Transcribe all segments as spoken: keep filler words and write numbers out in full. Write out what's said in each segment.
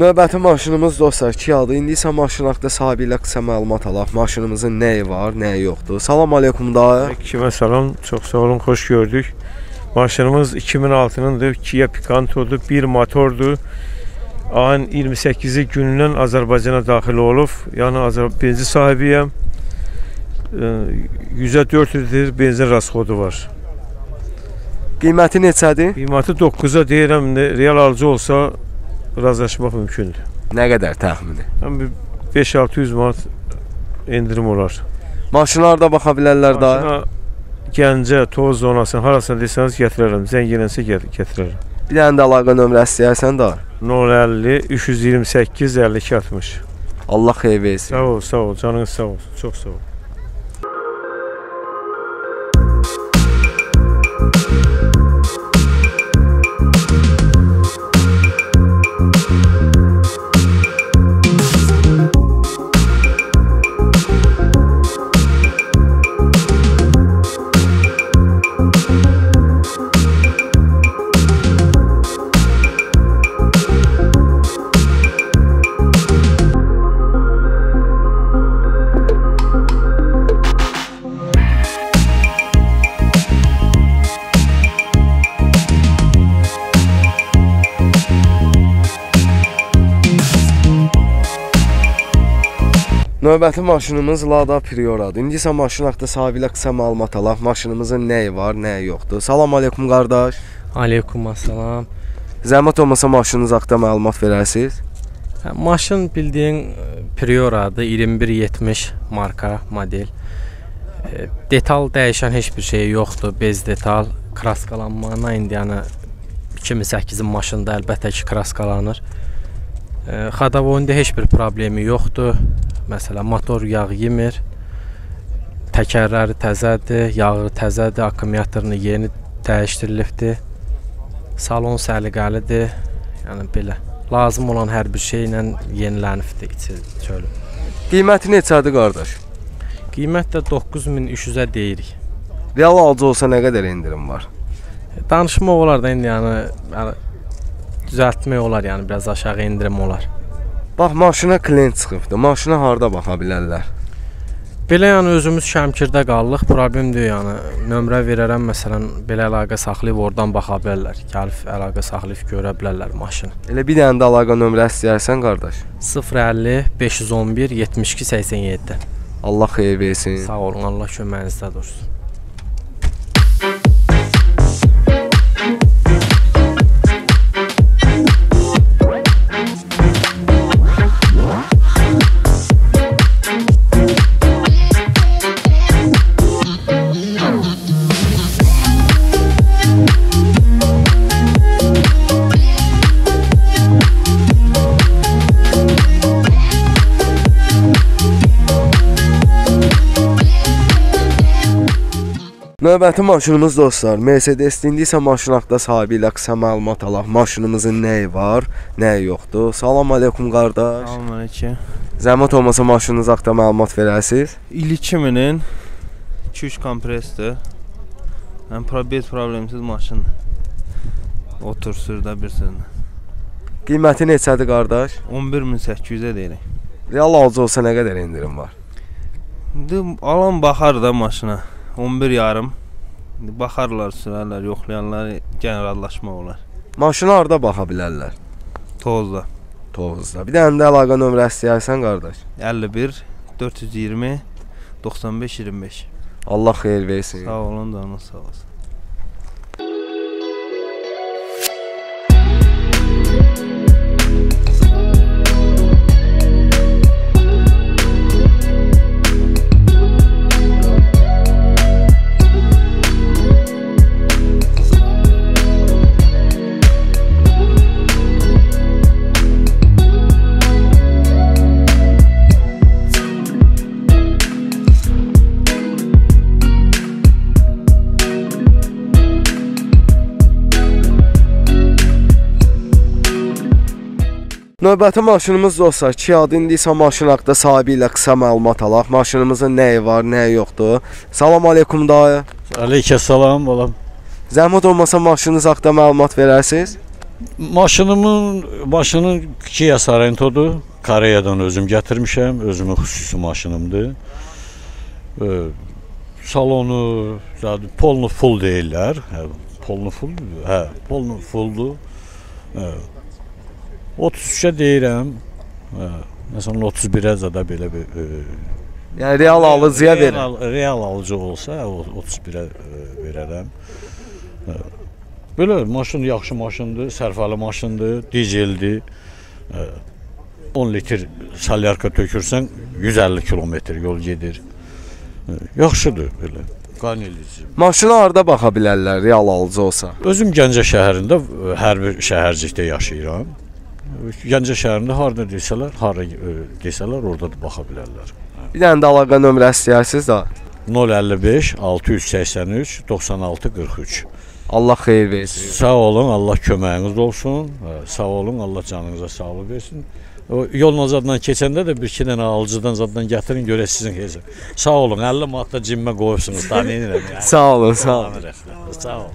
Növbəti maşınımız dostlar iki aldı. İndi isə maşın haqqında sahibi ilə qısa məlumat alaq. Maşınımızın nəyi var, nəyi yoxdur. Salam aleykum dayı. Kimə salam, çox sağ olun, xoş gördük. Maşınımız iki min altınındır, Kia Picanto'dur, bir motordur. Ayın iyirmi səkkizi günündən Azərbaycana daxil olub. Yəni benzin sahibiyəm. yüzə dörd litr benzin rasxodu var. Qiyməti neçədir? Qiyməti doqquza deyirəm, real alıcı olsa razılaşmaq mümkündür. Nə qədər təxmini? beş altı yüz manat endirim olar. Maşınlarda baxa bilərlər da. Gəncə, Toz zonasını harasına desəniz gətirərəm. Zəng gələnsə gətirərəm. Bir dənə də əlaqə nömrəsi istəyərsən da. nol əlli üç yüz iyirmi səkkiz əlli iki altmış. Allah xeyir versin. Sağ ol, sağ ol. Canınız sağ olsun. Çox sağ ol. Növbəti maşınımız Lada Prioradır. İndi isə maşın haqqında sahibi ilə qısa məlumat alaq. Maşınımızın nəyi var, nəyi yoxdur. Salam aleykum qardaş. Aleykum assalam. Zəhmət olmasa maşınınız haqqında məlumat verərsiniz? Maşın bildiyin Prioradır, iyirmi bir yetmiş marka model. Detal dəyişən heç bir şey yoxdur, bez detal. Kraskalanmağına indi yəni iki min səkkizin maşında əlbəttə ki kraskalanır. Xadavoyunda heç bir problemi yoxdur. Məsələn, motor yağ yemir, təkərləri təzədir, yağı təzədir, akkumulyatorunu yeni dəyişdirilibdir. Salon səliqəlidir, yəni belə. Lazım olan hər bir şeylə yenilənibdir içi. Qiyməti neçədir qardaş? Qiymət də doqquz min üç yüzə deyirik. Real alıcı olsa nə qədər endirim var? Danışmaq olar da indi yəni düzəltmək olar, yəni biraz aşağı endirim olar. Bax, maşına klient çıxıbdır. Maşına harda baxa bilərlər? Belə yəni özümüz Şəmkirdə qaldıq. Problem deyil yəni. Nömrə verərəm, məsələn, belə əlaqə saxlayıb oradan baxa bilərlər. Gəlib əlaqə saxlayıb görə bilərlər maşını. Elə bir dənə də əlaqə nömrəsi istəyərsən qardaş? sıfır əlli beş yüz on bir yetmiş iki səksən yeddi. Allah xeyir versin. Sağ olun, Allah köməyinizdə dursun. Növbəti maşınımız dostlar, Mercedes. İndi isə maşın haqqında sahibi ilə qısa məlumat alaq. Maşınımızın nəyi var, nəyi yoxdur. Salam aleykum qardaş. Salam aleykum. Zəhmət olmasa maşınınız haqqında məlumat verərsiniz? İl iki minin iki üç kompresdir. Yəni probet problemsiz maşındır. Otur sürdə bir sürdə. Qiyməti neçədir qardaş? on bir min səkkiz yüzə deyirik. Real alıcı olsa nə qədər endirim var? İndi alan baxar da maşına. on bir yarım. İndi baxarlar, sürərlər, yoxlayanlar generallaşma olar. Maşına harda baxa bilərlər? Tozda. Tozda. Bir dənə də əlaqə nömrəsi istəyərsən qardaş? əlli bir dörd yüz iyirmi doxsan beş iyirmi beş. Allah xeyir versin. Sağ olun, canınız sağ olsun. Növbəti maşınımız dostlar, Kia'dır. İndi isə maşın haqqında sahibi ilə qısa məlumat alaq. Maşınımızın nəyi var, nəyi yoxdur. Salam aleykum dayı. Aleyküm salam balam. Zəhmət olmasa maşınınız haqqında məlumat verərsiniz? Maşınımın maşının Kia Sorento'dur. Koreyadan özüm gətirmişəm, özümün xüsusi maşınımdır. E, salonu zaten polnu full deyirlər. Hə, polnu full, hə, polnu fulldur. E, otuz üçə deyirəm. Hə, məsələn otuz birə zada belə bir e, Yəni real alıcıya verin. Real, real alıcı olsa otuz birə e, verərəm. E, belə maşın yaxşı maşındır, sərfəli maşındır, dizeldir. E, on litr salyarka tökürsən yüz əlli kilometr yol gedir. E, yaxşıdır belə. Qanelici. Maşına harda baxa bilərlər real alıcı olsa? Özüm Gəncə şəhərində hər bir şəhərcikdə yaşayıram. Gəncə şəhərində harda desələr, harda e, desələr orada da baxa bilərlər. Bir dənə də əlaqə nömrəsi istəyirsiniz də. nol əlli beş altı yüz səksən üç doxsan altı qırx üç. Allah xeyir versin. Sağ olun, Allah köməyiniz olsun. Sağ olun, Allah canınıza sağlıq versin. O yolun zaddan keçəndə də bir iki dənə alıcıdan zaddan gətirin görə sizin hesab. Sağ olun, əlli manat da cimmə qoyubsunuz. Da neynirəm yəni. Sağ olun, sağ olun. Sağ olun.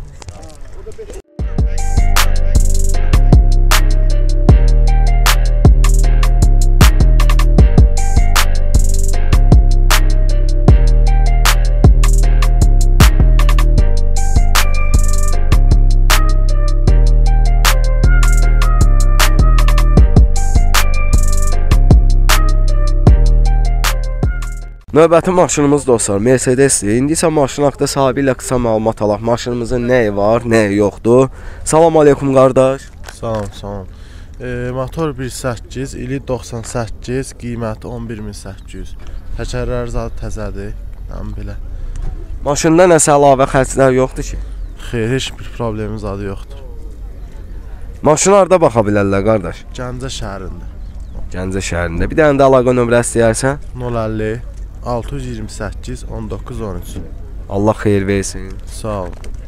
Növbəti maşınımız dostlar, Mercedes-dir. İndi isə maşın haqqında sahibi ilə qısa məlumat alaq. Maşınımızın nəyi var, nəyi yoxdur. Salam aleykum qardaş. Salam, salam. E, motor bir səkkiz, ili doxsan səkkiz, qiyməti on bir min səkkiz yüz. Təkərləri zadı təzədir. Yəni belə. Maşında nəsə əlavə xərclər yoxdur ki? Xeyr, heç bir problemimiz zadı yoxdur. Maşına harda baxa bilərlər qardaş? Gəncə şəhərində. Gəncə şəhərində. Bir dənə də əlaqə nömrəsi istəyərsən? nol əlli altı yüz iyirmi səkkiz on doqquz on üç. Allah xeyir versin. Sağ ol.